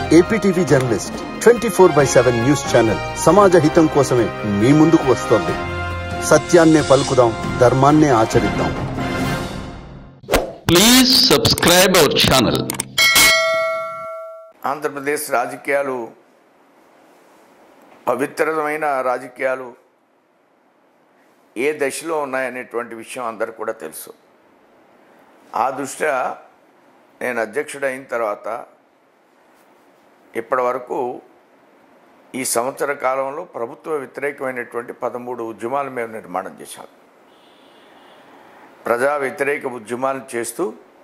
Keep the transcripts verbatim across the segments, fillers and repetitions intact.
APTV journalist twenty four by seven news channel సమాజ హితం కోసమే మీ ముందుకు వస్తోంది. సత్యాన్నే పలుకుదాం, ధర్మాన్నే ఆచరిద్దాం. Please subscribe our channel. Andhra Pradesh రాజకీయాలు పవిత్రమైన రాజకీయాలు ఏ దశలో ఉన్నాయనేటువంటి విషయం అందరికీ కూడా తెలుసు. ఆ దృష్ట్యా నేను అధ్యక్షుడైన తర్వాత ఇప్పటి వరకు ఈ సంవత్సర కాలంలో ప్రభుత్వ వ్యతిరేకమైనటువంటి పదమూడు ఉద్యమాలు మేము నిర్మాణం చేశాం. ప్రజా వ్యతిరేక ఉద్యమాలు చేస్తూ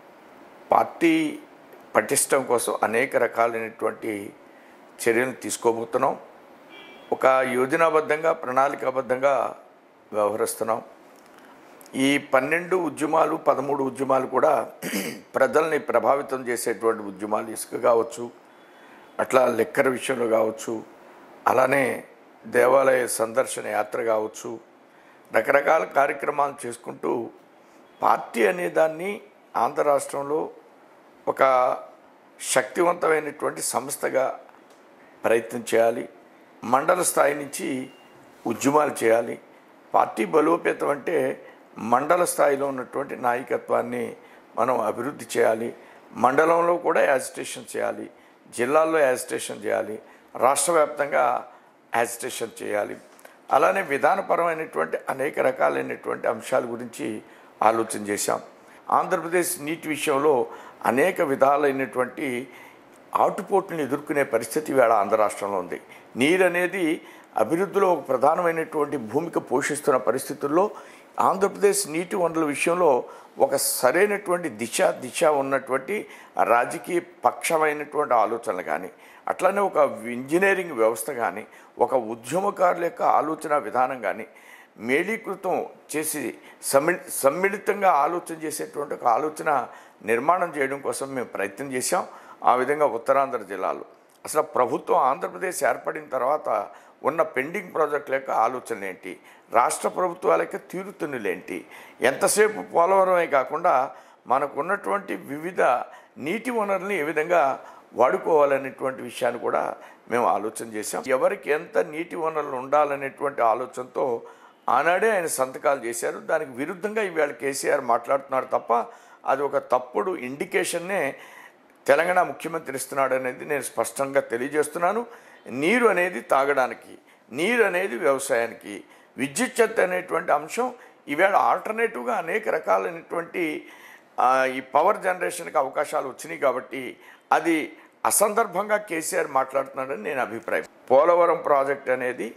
పార్టీ పటిష్టం కోసం అనేక రకాలైనటువంటి చర్యలు తీసుకోబోతున్నాం. ఒక యోజనాబద్ధంగా ప్రణాళికాబద్ధంగా వ్యవహరిస్తున్నాం. ఈ పన్నెండు ఉద్యమాలు పదమూడు ఉద్యమాలు కూడా ప్రజల్ని ప్రభావితం చేసేటువంటి ఉద్యమాలు. ఇసుక కావచ్చు, అట్లా లెక్కర విషయంలో కావచ్చు, అలానే దేవాలయ సందర్శన యాత్ర కావచ్చు, రకరకాల కార్యక్రమాలు చేసుకుంటూ పార్టీ అనే దాన్ని ఆంధ్ర రాష్ట్రంలో ఒక శక్తివంతమైనటువంటి సంస్థగా ప్రయత్నం చేయాలి. మండల స్థాయి నుంచి ఉద్యమాలు చేయాలి. పార్టీ బలోపేతం అంటే మండల స్థాయిలో ఉన్నటువంటి నాయకత్వాన్ని మనం అభివృద్ధి చేయాలి. మండలంలో కూడా యాజిటేషన్ చేయాలి, జిల్లాల్లో యాజిటేషన్ చేయాలి, రాష్ట్ర వ్యాప్తంగా యాజిటేషన్ చేయాలి. అలానే విధానపరమైనటువంటి అనేక రకాలైనటువంటి అంశాల గురించి ఆలోచన చేశాం. ఆంధ్రప్రదేశ్ నీటి విషయంలో అనేక విధాలైనటువంటి ఆటుపోట్లను ఎదుర్కొనే పరిస్థితి వేళ ఆంధ్ర రాష్ట్రంలో ఉంది. నీరు అనేది అభివృద్ధిలో ఒక ప్రధానమైనటువంటి భూమిక పోషిస్తున్న పరిస్థితుల్లో ఆంధ్రప్రదేశ్ నీటి వనరుల విషయంలో ఒక సరైనటువంటి దిశ దిశ ఉన్నటువంటి రాజకీయ పక్షమైనటువంటి ఆలోచనలు కానీ, అట్లనే ఒక ఇంజనీరింగ్ వ్యవస్థ కానీ, ఒక ఉద్యమకారుల యొక్క ఆలోచన విధానం కానీ మేళీకృతం చేసి సమ్మి సమ్మిళితంగా ఆలోచన చేసేటువంటి ఒక ఆలోచన నిర్మాణం చేయడం కోసం మేము ప్రయత్నం చేశాం. ఆ విధంగా ఉత్తరాంధ్ర జిల్లాలో అసలు ప్రభుత్వం ఆంధ్రప్రదేశ్ ఏర్పడిన తర్వాత ఉన్న పెండింగ్ ప్రాజెక్టుల యొక్క ఆలోచనలు ఏంటి, రాష్ట్ర ప్రభుత్వాల యొక్క తీరుతెన్నులేంటి, ఎంతసేపు పోలవరమే కాకుండా మనకు ఉన్నటువంటి వివిధ నీటి వనరుల్ని ఏ విధంగా వాడుకోవాలనేటువంటి విషయాన్ని కూడా మేము ఆలోచన చేశాం. ఎవరికి ఎంత నీటి వనరులు ఉండాలనేటువంటి ఆలోచనతో ఆనాడే ఆయన సంతకాలు చేశారు. దానికి విరుద్ధంగా ఈవేళ కేసీఆర్ మాట్లాడుతున్నారు తప్ప అది ఒక తప్పుడు ఇండికేషన్నే తెలంగాణ ముఖ్యమంత్రి ఇస్తున్నాడు అనేది నేను స్పష్టంగా తెలియజేస్తున్నాను. నీరు అనేది తాగడానికి, నీరు అనేది వ్యవసాయానికి, విద్యుత్ శక్తి అనేటువంటి అంశం ఈవేళ ఆల్టర్నేటివ్గా అనేక రకాలైనటువంటి ఈ పవర్ జనరేషన్కి అవకాశాలు వచ్చినాయి. కాబట్టి అది అసందర్భంగా కేసీఆర్ మాట్లాడుతున్నాడని నేను అభిప్రాయం. పోలవరం ప్రాజెక్ట్ అనేది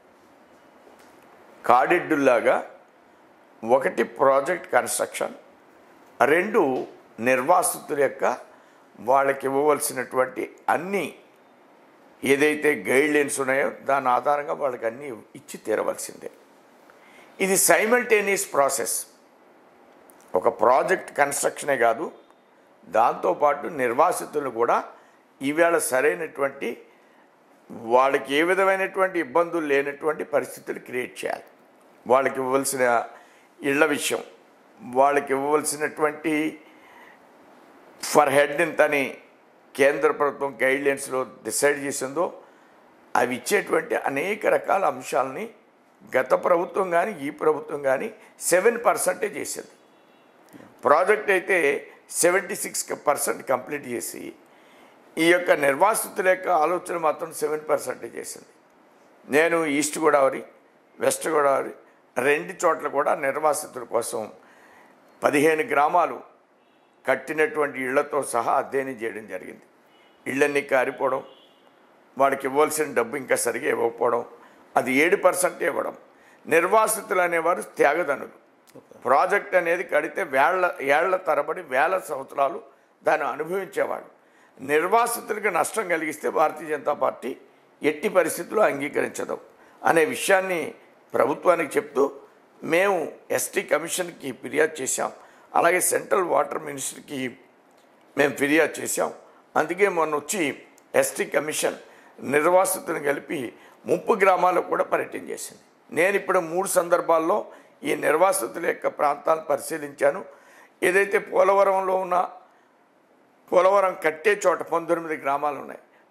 కాడిడ్డుల్లాగా ఒకటి ప్రాజెక్ట్ కన్స్ట్రక్షన్, రెండు నిర్వాసితుల యొక్క వాళ్ళకి ఇవ్వవలసినటువంటి అన్ని ఏదైతే గైడ్లైన్స్ ఉన్నాయో దాని ఆధారంగా వాళ్ళకి అన్నీ ఇచ్చి తీరవలసిందే. ఇది సైమల్టేనియస్ ప్రాసెస్. ఒక ప్రాజెక్ట్ కన్స్ట్రక్షనే కాదు, దాంతోపాటు నిర్వాసితులు కూడా ఈవేళ సరైనటువంటి వాళ్ళకి ఏ విధమైనటువంటి ఇబ్బందులు లేనటువంటి పరిస్థితులు క్రియేట్ చేయాలి. వాళ్ళకి ఇవ్వవలసిన ఇళ్ల విషయం, వాళ్ళకి ఇవ్వవలసినటువంటి ఫర్ హెడ్ ఇంతని కేంద్ర ప్రభుత్వం గైడ్లైన్స్లో డిసైడ్ చేసిందో అవి ఇచ్చేటువంటి అనేక రకాల అంశాలని గత ప్రభుత్వం కానీ ఈ ప్రభుత్వం కానీ సెవెన్ పర్సెంటే చేసింది. ప్రాజెక్ట్ అయితే సెవెంటీ సిక్స్ పర్సెంట్ కంప్లీట్ చేసి ఈ యొక్క నిర్వాసితుల యొక్క ఆలోచన మాత్రం సెవెన్ పర్సెంటే చేసింది. నేను ఈస్ట్ గోదావరి, వెస్ట్ గోదావరి రెండు చోట్ల కూడా నిర్వాసితుల కోసం పదిహేను గ్రామాలు కట్టినటువంటి ఇళ్లతో సహా అధ్యయనం చేయడం జరిగింది. ఇళ్ళన్నీ కారిపోవడం, వాడికి ఇవ్వాల్సిన డబ్బు ఇంకా సరిగా ఇవ్వకపోవడం, అది ఏడు పర్సెంట్ ఇవ్వడం. నిర్వాసితులు అనేవారు త్యాగదనులు. ప్రాజెక్ట్ అనేది కడితే వేళ్ల ఏళ్ల తరబడి వేల సంవత్సరాలు దాన్ని అనుభవించేవాడు. నిర్వాసితులకు నష్టం కలిగిస్తే భారతీయ జనతా పార్టీ ఎట్టి పరిస్థితుల్లో అంగీకరించదు అనే విషయాన్ని ప్రభుత్వానికి చెప్తూ మేము ఎస్టీ కమిషన్కి ఫిర్యాదు చేశాం. అలాగే సెంట్రల్ వాటర్ మినిస్టర్కి మేము ఫిర్యాదు చేశాం. అందుకే మొన్న వచ్చి ఎస్టీ కమిషన్ నిర్వాసితులను కలిపి ముప్పు గ్రామాలకు కూడా పర్యటన చేసింది. నేను ఇప్పుడు మూడు సందర్భాల్లో ఈ నిర్వాసితుల యొక్క ప్రాంతాలను పరిశీలించాను. ఏదైతే పోలవరంలో ఉన్న పోలవరం కట్టే చోట పంతొమ్మిది గ్రామాలు ఉన్నాయి.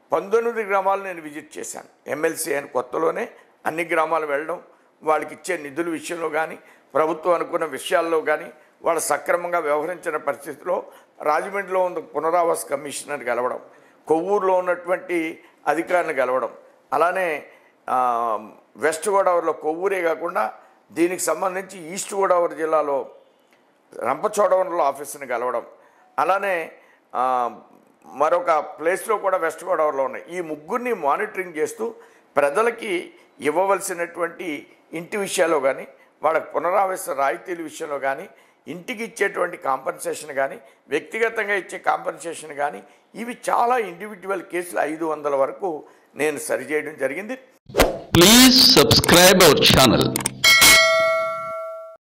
పంతొమ్మిది గ్రామాలు నేను విజిట్ చేశాను. ఎమ్మెల్సీ అని కొత్తలోనే అన్ని గ్రామాలు వెళ్ళడం, వాళ్ళకి ఇచ్చే నిధుల విషయంలో కానీ ప్రభుత్వం అనుకున్న విషయాల్లో కానీ వాళ్ళు సక్రమంగా వ్యవహరించిన పరిస్థితిలో రాజమండ్రిలో ఉన్న పునరావాస కమిషనర్ కలవడం, కొవ్వూరులో ఉన్నటువంటి అధికారిని కలవడం, అలానే వెస్ట్ గోదావరిలో కొవ్వూరే కాకుండా దీనికి సంబంధించి ఈస్ట్ గోదావరి జిల్లాలో రంపచోడవరంలో ఆఫీసుని కలవడం, అలానే మరొక ప్లేస్లో కూడా వెస్ట్ గోదావరిలో ఉన్నాయి. ఈ ముగ్గురిని మానిటరింగ్ చేస్తూ ప్రజలకి ఇవ్వవలసినటువంటి ఇంటి విషయాల్లో కానీ వాళ్ళకి పునరావాస రాయితీల విషయంలో కానీ ఇంటికి ఇచ్చేటువంటి కాంపన్సేషన్ కానీ వ్యక్తిగతంగా ఇచ్చే కాంపన్సేషన్ కానీ ఇవి చాలా ఇండివిజువల్ కేసులు ఐదు వందల వరకు నేను సరిచేయడం జరిగింది. Please subscribe our channel.